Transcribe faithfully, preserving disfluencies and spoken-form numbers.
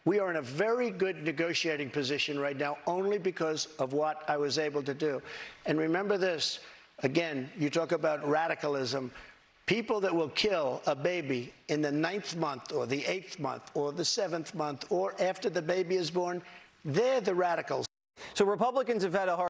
We are in a very good negotiating position right now only because of what I was able to do. And remember this, again, you talk about radicalism. People that will kill a baby in the ninth month or the eighth month or the seventh month or after the baby is born, they're the radicals. So Republicans have had a hard